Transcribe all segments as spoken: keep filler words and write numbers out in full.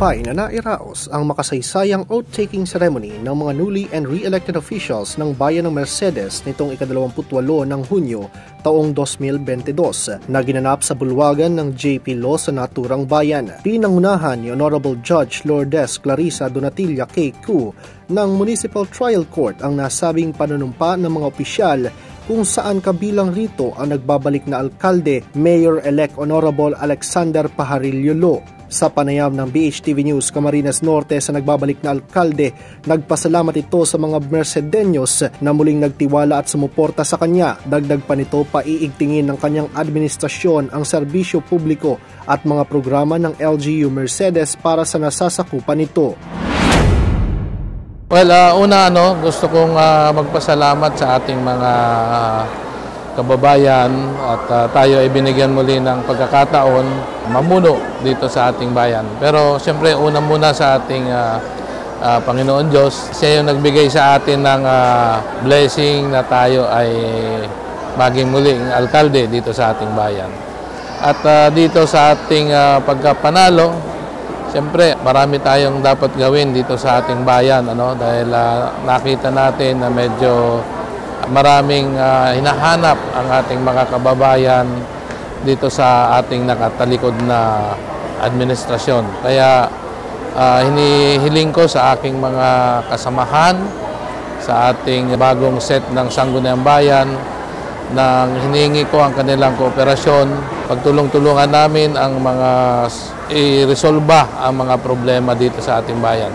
matagumpay na nairaos ang makasaysayang oath-taking ceremony ng mga newly and re-elected officials ng bayan ng Mercedes nitong ikadalawamputwalo ng Hunyo taong dos mil beintidós na ginanap sa bulwagan ng J P Law sa naturang bayan. Pinangunahan ni Honorable Judge Lourdes Clarissa Donatilla K. Koo ng Municipal Trial Court ang nasabing panunumpa ng mga opisyal kung saan kabilang rito ang nagbabalik na alkalde, Mayor-elect Honorable Alexander Pajarillo Lo. Sa panayam ng B H T V News Camarines Norte sa nagbabalik na alkalde, nagpasalamat ito sa mga Mercedeños na muling nagtiwala at sumuporta sa kanya. Dagdag pa nito, paiigtingin ng kanyang administrasyon ang serbisyo publiko at mga programa ng L G U Mercedes para sa nasasakupan nito. Well, uh, una ano, gusto kong uh, magpasalamat sa ating mga uh, kababayan at uh, tayo ay binigyan muli ng pagkakataon mamuno dito sa ating bayan. Pero siyempre una muna sa ating uh, uh, Panginoon Diyos, siya yung nagbigay sa atin ng uh, blessing na tayo ay maging muling alkalde dito sa ating bayan. At uh, dito sa ating uh, pagkapanalo, siyempre, marami tayong dapat gawin dito sa ating bayan, ano, dahil uh, nakita natin na medyo maraming uh, hinahanap ang ating mga kababayan dito sa ating nakatalikod na administrasyon. Kaya uh, hinihiling ko sa aking mga kasamahan, sa ating bagong set ng Sangguniang Bayan, nang hinihingi ko ang kanilang kooperasyon, pagtulong-tulungan namin ang mga i-resolba ang mga problema dito sa ating bayan.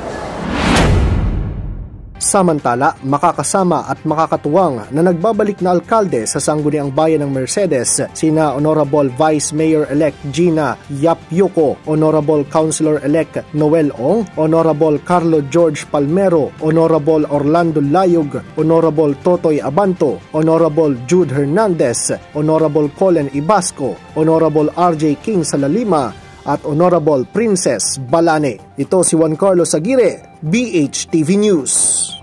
Samantala, makakasama at makakatuwang na nagbabalik na alkalde sa Sangguniang Bayan ng Mercedes sina Honorable Vice Mayor-elect Gina Yap Yuko, Honorable Councilor-elect Noel Ong, Honorable Carlo George Palmero, Honorable Orlando Layog, Honorable Totoy Abanto, Honorable Jude Hernandez, Honorable Colin Ibasco, Honorable R J King Salalima, at Honorable Princess Balane. Ito si Juan Carlos Aguirre, B H T V News.